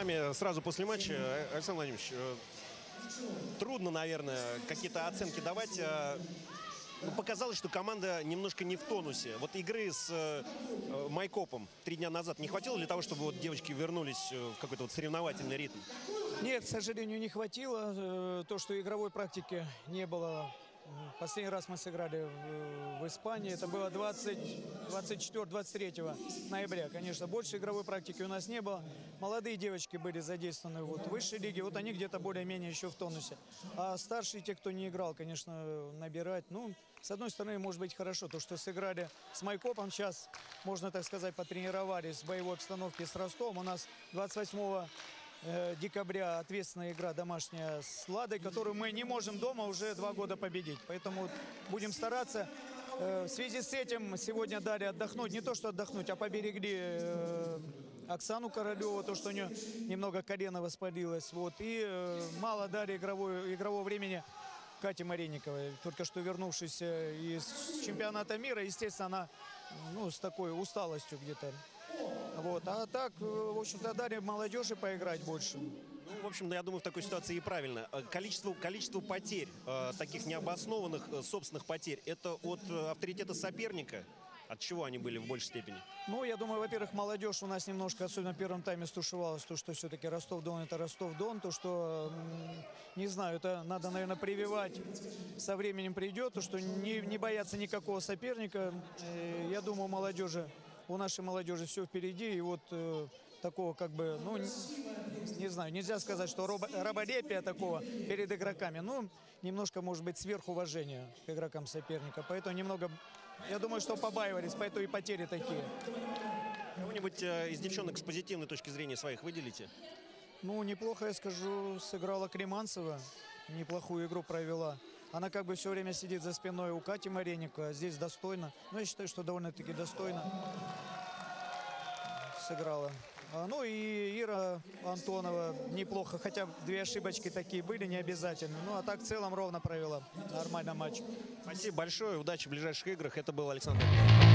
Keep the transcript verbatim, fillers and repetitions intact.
нами сразу после матча. Александр Владимирович, трудно, наверное, какие-то оценки давать. Ну, показалось, что команда немножко не в тонусе. Вот игры с э, Майкопом три дня назад не хватило для того, чтобы вот девочки вернулись в какой-то вот соревновательный ритм? Нет, к сожалению, не хватило. То, что игровой практики не было. Последний раз мы сыграли в, в Испании. Это было двадцать, двадцать четвёртого двадцать третьего ноября. Конечно, больше игровой практики у нас не было. Молодые девочки были задействованы вот, в высшей лиге. Вот они где-то более-менее еще в тонусе. А старшие, те, кто не играл, конечно, набирать. Ну, с одной стороны, может быть, хорошо. То, что сыграли с Майкопом, сейчас, можно так сказать, потренировались в боевой обстановке с Ростовом. У нас двадцать восьмого декабря ответственная игра домашняя с Ладой, которую мы не можем дома уже два года победить. Поэтому будем стараться. В связи с этим сегодня дали отдохнуть. Не то, что отдохнуть, а поберегли Оксану Королеву, то, что у нее немного колено воспалилось. Вот. И мало дали игрового, игрового времени Кате Маринниковой, только что вернувшейся из чемпионата мира. Естественно, она ну, с такой усталостью где-то. Вот. А так, в общем-то, дали молодежи поиграть больше. Ну, в общем, я думаю, в такой ситуации и правильно. Количество, количество потерь, э, таких необоснованных э, собственных потерь, это от э, авторитета соперника? От чего они были в большей степени? Ну, я думаю, во-первых, молодежь у нас немножко, особенно в первом тайме, стушевалась. То, что все-таки Ростов-Дон – это Ростов-Дон. То, что, не знаю, это надо, наверное, прививать. Со временем придет. То, что не, не бояться никакого соперника. И, я думаю, молодежи... У нашей молодежи все впереди, и вот э, такого как бы, ну, не, не знаю, нельзя сказать, что робо, раболепия такого перед игроками, ну, немножко, может быть, сверхуважения к игрокам соперника, поэтому немного, я думаю, что побаивались, поэтому и потери такие. Кого-нибудь э, из девчонок с позитивной точки зрения своих выделите? Ну, неплохо, я скажу, сыграла Креманцева, неплохую игру провела. Она как бы все время сидит за спиной у Кати Маринниковой, а здесь достойно. Ну, я считаю, что довольно-таки достойно сыграла. А, ну и Ира Антонова неплохо, хотя две ошибочки такие были, не обязательно. Ну, а так в целом ровно провела. Нормально матч. Спасибо большое, удачи в ближайших играх. Это был Александр.